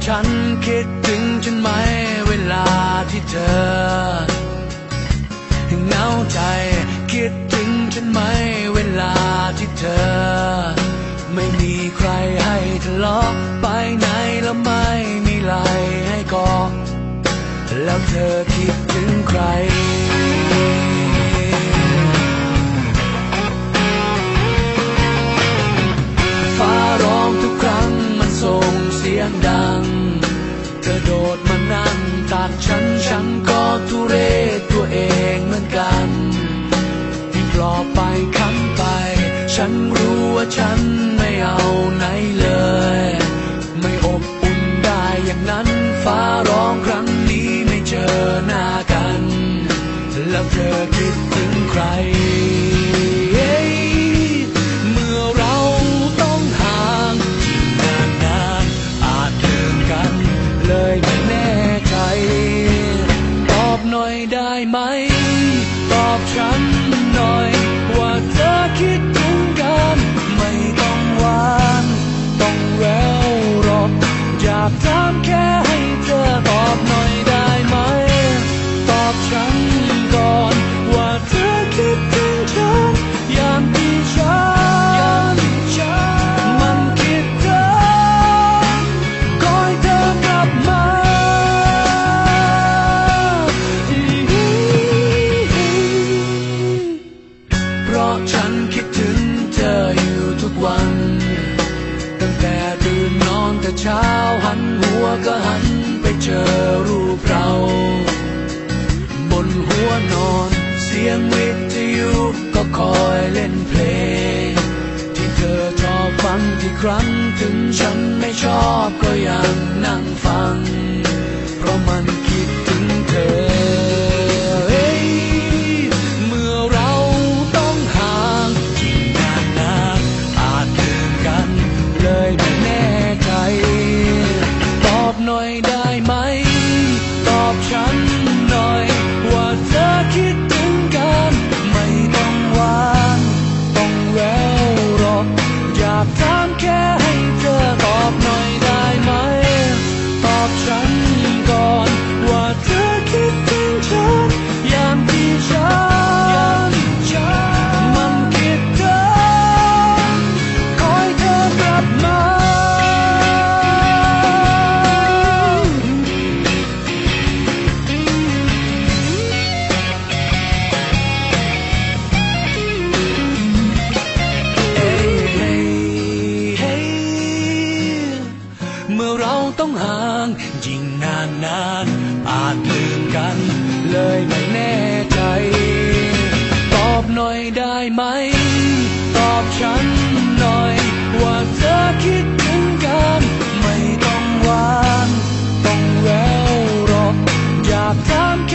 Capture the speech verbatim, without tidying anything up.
ฉันคิดถึงฉันไหมเวลาที่เธอเหงาใจคิดถึงฉันไหมเวลาที่เธอไม่มีใครให้ทะเลาะไปไหนแล้วไม่มีไหลให้กอดแล้วเธอคิดถึงใครฟ้าร้องทุกครั้งมันส่งเสียงดังเธอโดดมานั่งตัดฉันฉันก็ทุเรศตัวเองเหมือนกันที่ปลอบไปค้ำไปฉันรู้ว่าฉันไม่เอาไหนเลยไม่อบอุ่นได้อย่างนั้นฟ้าร้องครั้งนี้ไม่เจอหน้ากันแล้วเธอคิดถึงใครเมื่อเราต้องห่างที่นานนานอาจลืมกันเลยไม่แน่ใจตอบหน่อยได้ไหมตอบฉันหน่อยว่าเธอคิดถึงกันไม่ต้องหวานต้องแววหรอกอยากถามแค่ให้เธอตอบหน่อยได้ไหมตอบฉันก่อนว่าเธอคิดถึงฉันอย่างที่ฉันมันคิดถึงคอยเธอกลับมาเพราะฉันคิดถึงเธออยู่ทุกวันตั้งแต่ตื่นนอนแต่เช้าหันหัวก็หันไปเจอรูปเราบนหัวนอนเสียงวิทยุก็คอยเล่นเพลงที่เธอชอบฟังที่ครั้งถึงฉันไม่ชอบก็ยังนั่งฟังเพราะมันคิดถึงเธอเมื่อเราต้องห่างยิ่งนานนานอาจลืมกันเลยไม่แน่ใจตอบหน่อยได้ไหมตอบฉันหน่อยว่าเธอคิดถึงกันไม่ต้องหวานต้องแววหรอกอยากถามแค่ให้เธอตอบหน่อยได้ไหมตอบฉันก่อนว่าเธอคิดถึงฉันอย่างที่ฉันมันคิดถึงคอยเธอกลับมาเมื่อเราต้องห่างยิ่งนานนานอาจลืมกันเลยไม่แน่ใจตอบหน่อยได้ไหมตอบฉันหน่อยว่าเธอคิดถึงกันไม่ต้องหวานต้องแววหรอกอยากถาม